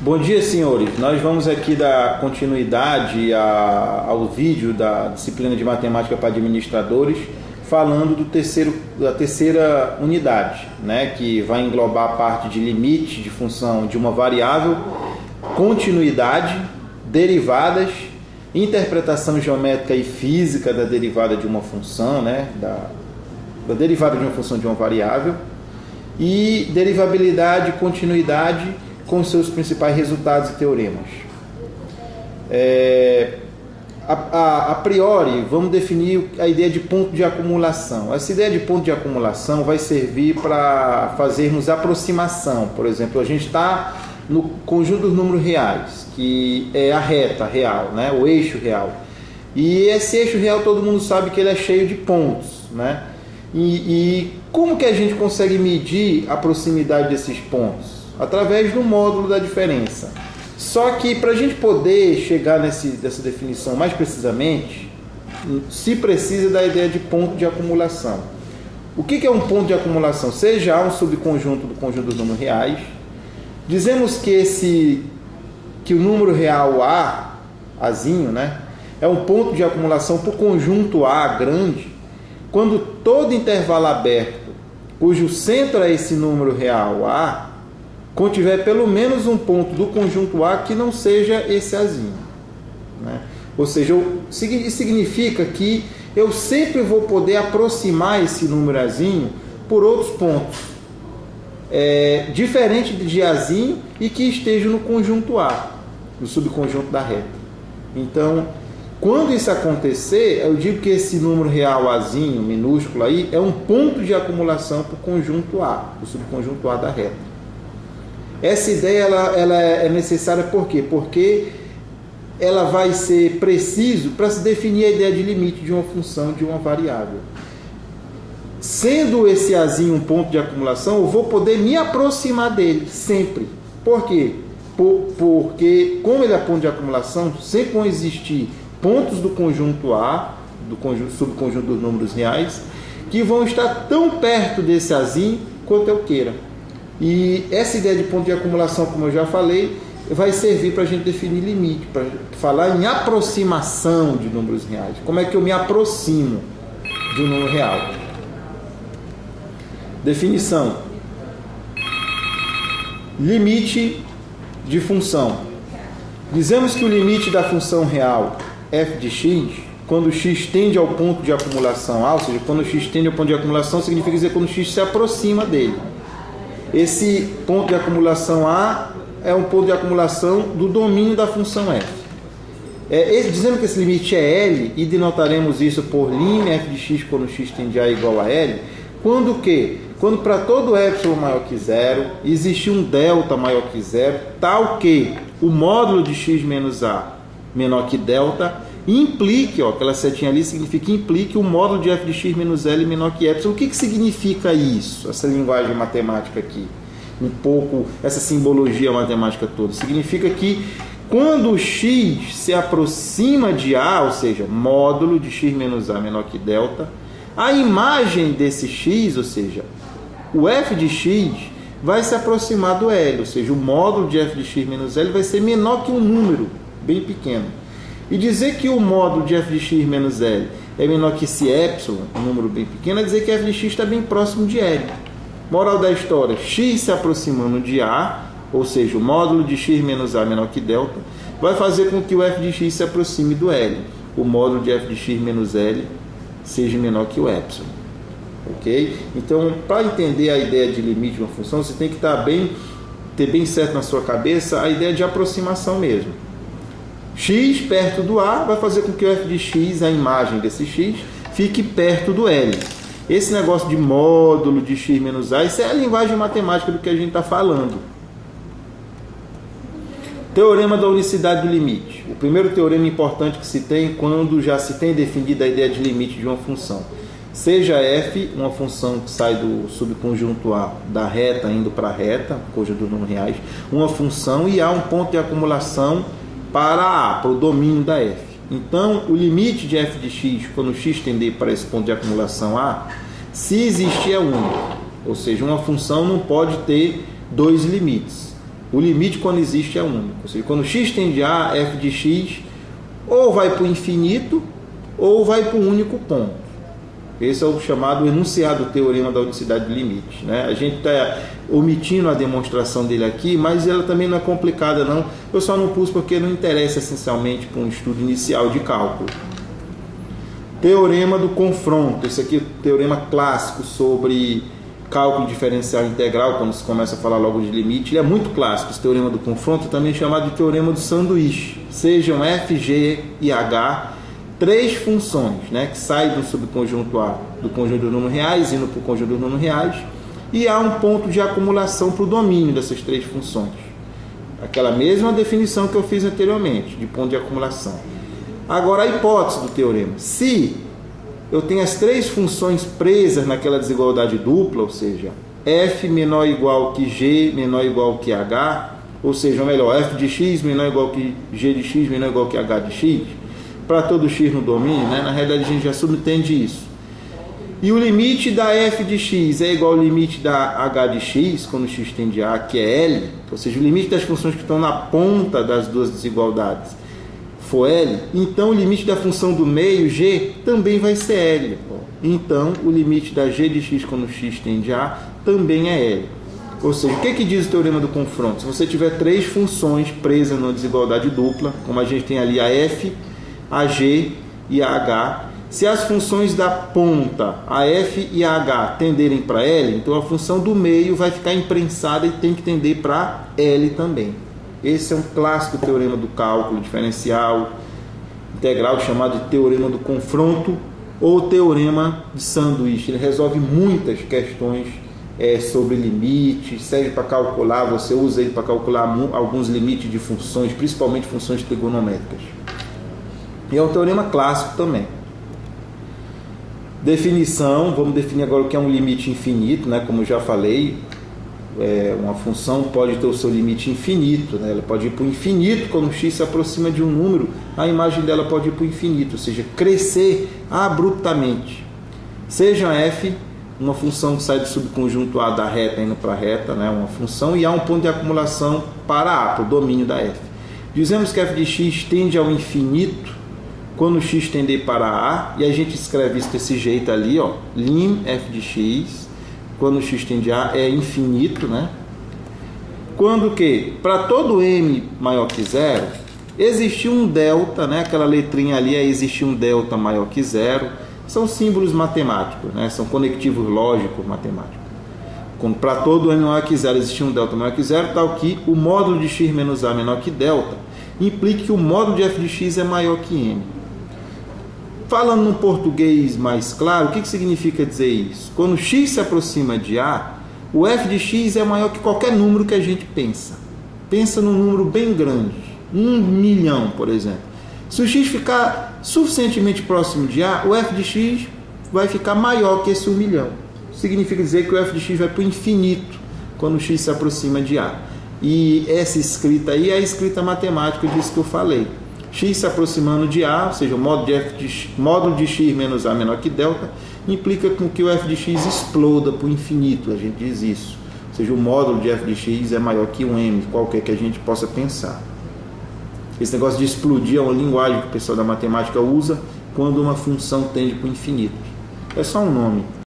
Bom dia, senhores. Nós vamos aqui dar continuidade ao vídeo da disciplina de matemática para administradores, falando da terceira unidade, né, que vai englobar a parte de limite de função de uma variável, continuidade, derivadas, interpretação geométrica e física da derivada de uma função, né, da derivada de uma função de uma variável, e derivabilidade e continuidade com seus principais resultados e teoremas. A priori, vamos definir a ideia de ponto de acumulação. Essa ideia de ponto de acumulação vai servir para fazermos aproximação. Por exemplo, a gente está no conjunto dos números reais, que é a reta real, né? O eixo real. E esse eixo real todo mundo sabe que ele é cheio de pontos, né? E como que a gente consegue medir a proximidade desses pontos? Através do módulo da diferença. Só que para a gente poder chegar dessa definição mais precisamente, se precisa da ideia de ponto de acumulação. O que é um ponto de acumulação? Seja A um subconjunto do conjunto dos números reais. Dizemos que o número real A, Azinho, né, é um ponto de acumulação para o conjunto A grande, quando todo intervalo aberto, cujo centro é esse número real A, contiver pelo menos um ponto do conjunto A que não seja esse Azinho, né? Ou seja, significa que eu sempre vou poder aproximar esse número Azinho por outros pontos, diferente de Azinho e que esteja no conjunto A, no subconjunto da reta. Então, quando isso acontecer, eu digo que esse número real Azinho, minúsculo aí, é um ponto de acumulação para o conjunto A, o subconjunto A da reta. Essa ideia ela é necessária por quê? Porque ela vai ser preciso para se definir a ideia de limite de uma função de uma variável. Sendo esse Azinho um ponto de acumulação, eu vou poder me aproximar dele sempre. Por quê? Porque, como ele é ponto de acumulação, sempre vão existir pontos do conjunto A, subconjunto dos números reais, que vão estar tão perto desse Azinho quanto eu queira. E essa ideia de ponto de acumulação, como eu já falei, vai servir para a gente definir limite, para falar em aproximação de números reais. Como é que eu me aproximo de um número real? Definição: limite de função. Dizemos que o limite da função real f de x, quando x tende ao ponto de acumulação A, ou seja, quando x tende ao ponto de acumulação, significa dizer quando x se aproxima dele. Esse ponto de acumulação A é um ponto de acumulação do domínio da função f. Dizendo que esse limite é L, e denotaremos isso por lim f de x quando x tende a igual a L, quando que? Quando para todo epsilon maior que zero, existir um delta maior que zero, tal que o módulo de x menos a menor que delta implique, aquela setinha ali significa implique o módulo de f de x menos L menor que epsilon. O que significa isso? Essa linguagem matemática aqui, um pouco, essa simbologia matemática toda, significa que quando o x se aproxima de A, ou seja, módulo de x menos A menor que delta, a imagem desse x, ou seja, o f de x vai se aproximar do L, ou seja, o módulo de f de x menos L vai ser menor que um número bem pequeno. E dizer que o módulo de f de x menos L é menor que esse epsilon, um número bem pequeno, é dizer que f de x está bem próximo de L. Moral da história: x se aproximando de A, ou seja, o módulo de x menos A menor que delta, vai fazer com que o f de x se aproxime do L. O módulo de f de x menos L seja menor que o epsilon. Ok? Então, para entender a ideia de limite de uma função, você tem que ter bem certo na sua cabeça a ideia de aproximação mesmo. X perto do A vai fazer com que o f de x, a imagem desse x, fique perto do L. Esse negócio de módulo de x menos A, isso é a linguagem matemática do que a gente está falando. Teorema da unicidade do limite. O primeiro teorema importante que se tem quando já se tem definida a ideia de limite de uma função. Seja f uma função que sai do subconjunto A da reta indo para a reta, conjunto dos números reais, uma função, e há um ponto de acumulação para A, para o domínio da f. Então, o limite de f de x, quando x tender para esse ponto de acumulação A, se existir é único. Ou seja, uma função não pode ter dois limites. O limite, quando existe, é único. Ou seja, quando x tende a, f de x ou vai para o infinito ou vai para um único ponto. Esse é o chamado enunciado teorema da unicidade de limites, né? A gente está omitindo a demonstração dele aqui, mas ela também não é complicada não. Eu só não pus porque não interessa essencialmente para um estudo inicial de cálculo. Teorema do confronto. Esse aqui é o teorema clássico sobre cálculo diferencial integral, quando se começa a falar logo de limite. Ele é muito clássico, esse teorema do confronto, também chamado de teorema do sanduíche. Sejam f, g e h, três funções, né, que saem do subconjunto A do conjunto dos números reais, indo para o conjunto dos números reais, e há um ponto de acumulação para o domínio dessas três funções. Aquela mesma definição que eu fiz anteriormente, de ponto de acumulação. Agora, a hipótese do teorema. Se eu tenho as três funções presas naquela desigualdade dupla, ou seja, f menor ou igual que g menor ou igual que h, ou seja, ou melhor, f de x menor ou igual que g de x menor ou igual que h de x, para todo x no domínio, né? Na realidade a gente já subentende isso. E o limite da f de x é igual ao limite da h de x, quando x tende a, que é L, ou seja, o limite das funções que estão na ponta das duas desigualdades for L, então o limite da função do meio, g, também vai ser L. Então o limite da g de x quando x tende a também é L. Ou seja, o que diz o teorema do confronto? Se você tiver três funções presas numa desigualdade dupla, como a gente tem ali a f, a g e a h, se as funções da ponta, a f e a h, tenderem para L, então a função do meio vai ficar imprensada e tem que tender para L também. Esse é um clássico teorema do cálculo diferencial integral, chamado de teorema do confronto ou teorema de sanduíche. Ele resolve muitas questões sobre limites, serve para calcular, você usa ele para calcular alguns limites de funções, principalmente funções trigonométricas. E é um teorema clássico também. Definição, vamos definir agora o que é um limite infinito, né? Como eu já falei, uma função pode ter o seu limite infinito, né? Ela pode ir para o infinito quando x se aproxima de um número, a imagem dela pode ir para o infinito, ou seja, crescer abruptamente. Seja f, uma função que sai do subconjunto A da reta indo para a reta, né? Uma função, e há um ponto de acumulação para A, para o domínio da f. Dizemos que f de x tende ao infinito quando x tender para A, e a gente escreve isso desse jeito ali, ó, lim f de x, quando x tende a é infinito, né? Quando que, para todo m maior que zero, existe um delta, né? Aquela letrinha ali, existe um delta maior que zero, são símbolos matemáticos, né? São conectivos lógicos matemáticos. Quando para todo m maior que zero existe um delta maior que zero, tal que o módulo de x menos a menor que delta implica que o módulo de f de x é maior que m. Falando no português mais claro, o que significa dizer isso? Quando x se aproxima de A, o f de x é maior que qualquer número que a gente pensa. Pensa num número bem grande, 1 milhão, por exemplo. Se o x ficar suficientemente próximo de A, o f de x vai ficar maior que esse 1 milhão. Significa dizer que o f de x vai para o infinito quando o x se aproxima de A. E essa escrita aí é a escrita matemática disso que eu falei. X se aproximando de A, ou seja, o módulo de x menos A menor que delta, implica com que o f de x exploda para o infinito, a gente diz isso. Ou seja, o módulo de f de x é maior que um m, qualquer que a gente possa pensar. Esse negócio de explodir é uma linguagem que o pessoal da matemática usa quando uma função tende para o infinito. É só um nome.